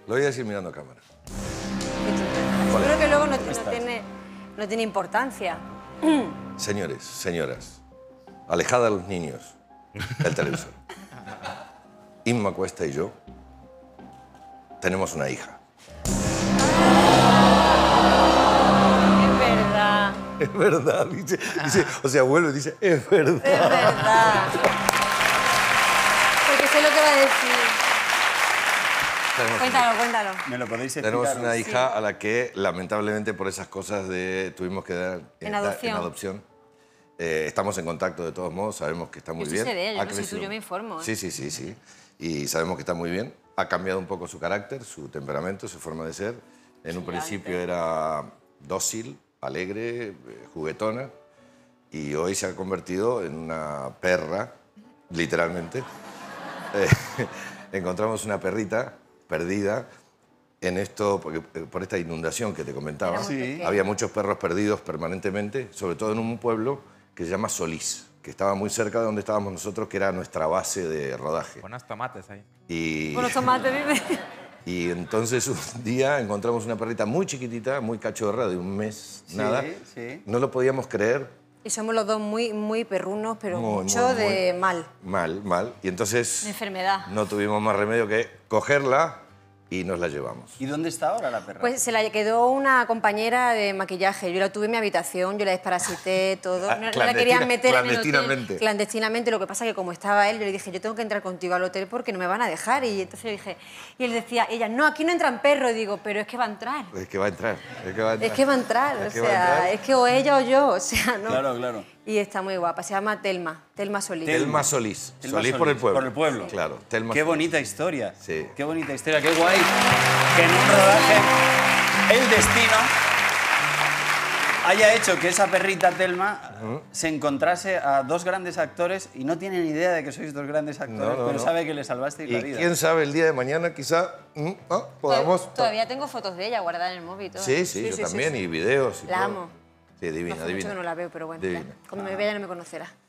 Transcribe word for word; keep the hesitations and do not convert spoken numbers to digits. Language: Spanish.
Lo voy a decir mirando a cámara. Yo creo que luego no, no, tiene, no tiene importancia. Señores, señoras, alejad a los niños del televisor. Inma Cuesta y yo tenemos una hija. Es verdad. Es verdad, dice, dice, o sea, vuelve y dice, es verdad. Es verdad. Porque sé lo que va a decir. Tenemos Cuéntalo, cuéntalo. ¿Me lo podéis explicar? Tenemos una hija Sí. a la que, lamentablemente, por esas cosas de tuvimos que dar En dar- adopción. en adopción. Eh, estamos en contacto de todos modos, sabemos que está muy Yo sí bien. sé de ella, Ha no sé tú, crecido. yo me informo, ¿eh? Sí, sí, sí, sí. Y sabemos que está muy bien. Ha cambiado un poco su carácter, su temperamento, su forma de ser. En un Sí, principio era dócil, alegre, eh, juguetona. Y hoy se ha convertido en una perra, literalmente. Eh, encontramos una perrita perdida en esto, porque, por esta inundación que te comentaba. Era muy Sí. pequeña. Había muchos perros perdidos permanentemente, sobre todo en un pueblo que se llama Solís, que estaba muy cerca de donde estábamos nosotros, que era nuestra base de rodaje. Con unos tomates ahí. Y, Con los tomates, dime. y entonces un día encontramos una perrita muy chiquitita, muy cachorra, de un mes, Sí, nada. sí. No lo podíamos creer. Y somos los dos muy, muy perrunos, pero Muy, mucho muy, de muy mal. Mal, mal. Y entonces De enfermedad. no tuvimos más remedio que cogerla y nos la llevamos. ¿Y dónde está ahora la perra? Pues se la quedó una compañera de maquillaje. Yo la tuve en mi habitación, yo la desparasité, todo. Ah, No, no la clandestina- querían meter en el clandestinamente. hotel. Clandestinamente. Lo que pasa es que como estaba él, yo le dije, yo tengo que entrar contigo al hotel porque no me van a dejar. Y entonces le dije, y él decía, ella, no, aquí no entran perros. Y digo, pero es que va a entrar. Es que va a entrar. Es que va a entrar. Es que va a entrar, Es o que va a sea, entrar. es que o ella o yo, o sea, ¿no? Claro, claro. Y está muy guapa, se llama Telma, Telma Solís. Telma Solís. Telma Solís por el pueblo. Por el pueblo. Claro, Telma Qué Solís. bonita historia. Sí. Qué bonita historia, qué guay. Que en un rodaje el destino haya hecho que esa perrita Telma se encontrase a dos grandes actores y no tiene ni idea de que sois dos grandes actores, No, no, pero no. sabe que le salvasteis la Y vida. quién sabe, el día de mañana quizá mm, ah, podamos... Todavía tengo fotos de ella guardadas en el móvil y todo. Sí, sí, yo también, sí. y videos y La todo. amo. Sí, divina, No hace mucho divina. que no la veo, pero bueno, Divina. ya. Cuando me vea ya no me conocerá.